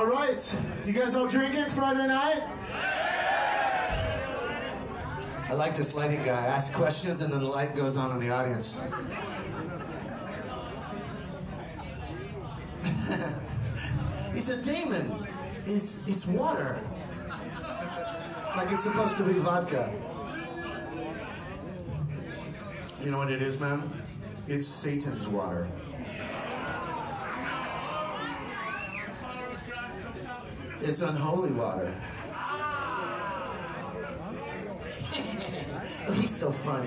All right, you guys all drinking Friday night? I like this lighting guy. Ask questions and then the light goes on in the audience. It's a demon. It's water. Like it's supposed to be vodka. You know what it is, man? It's Satan's water. It's unholy water. Oh, he's so funny.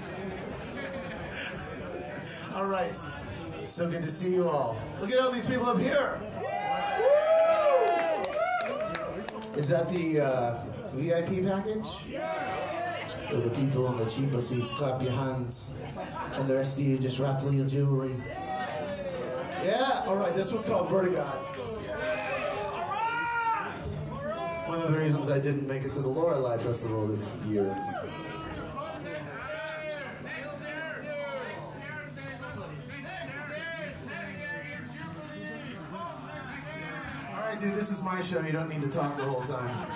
All right. So good to see you all. Look at all these people up here. Woo! Is that the VIP package? Where the people in the cheaper seats clap your hands and the rest of you just rattle your jewelry? Yeah? All right, this one's called Vertigo. One of the reasons I didn't make it to the Lorelei Festival this year. Alright dude, this is my show, you don't need to talk the whole time.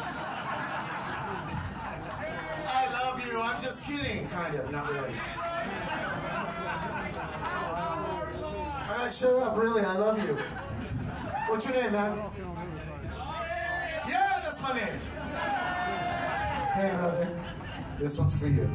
I love you, I'm just kidding, kind of, not really. Alright, shut up, really, I love you. What's your name, man? Yeah, that's my name. Hey, brother. This one's for you.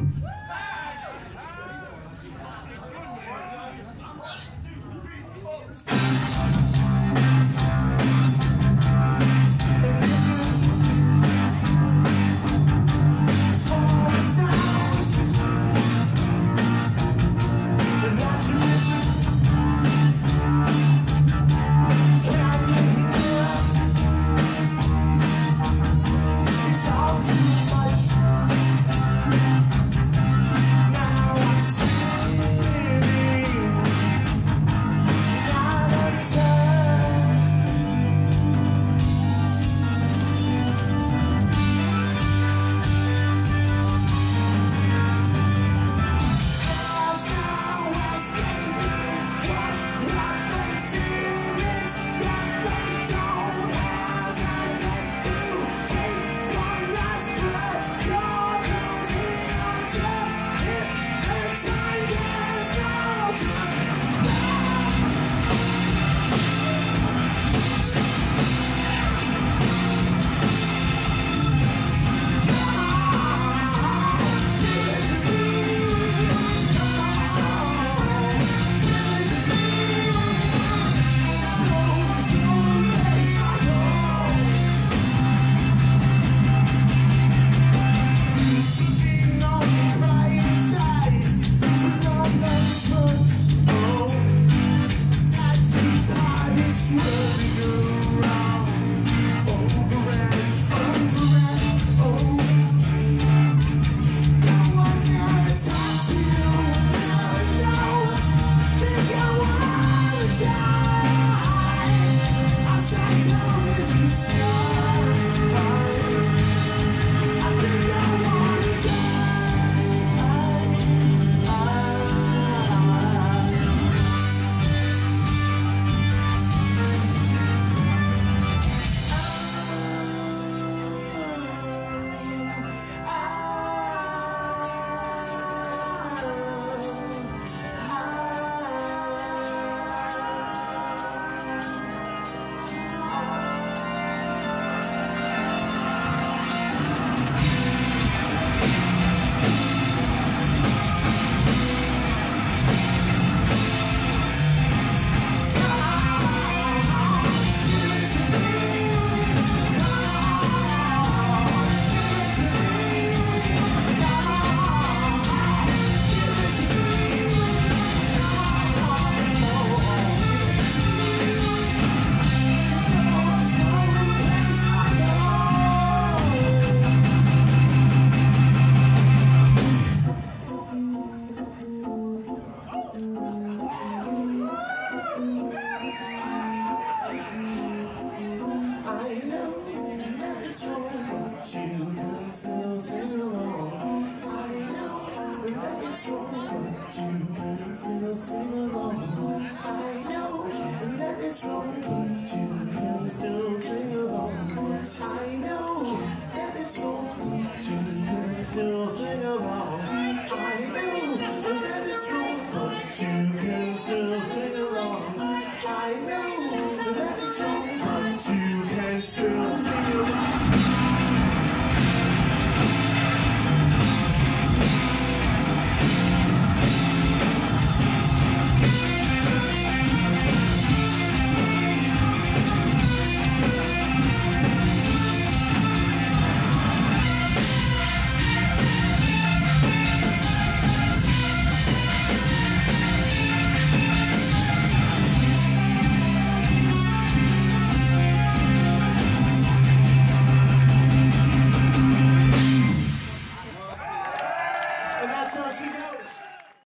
but you can still sing along. I know that it's wrong, but you can still sing along. I know that it's wrong, but you can still sing along. I know that it's wrong, but you can still sing along. I know that it's wrong, but you can still sing along. And that's how she goes.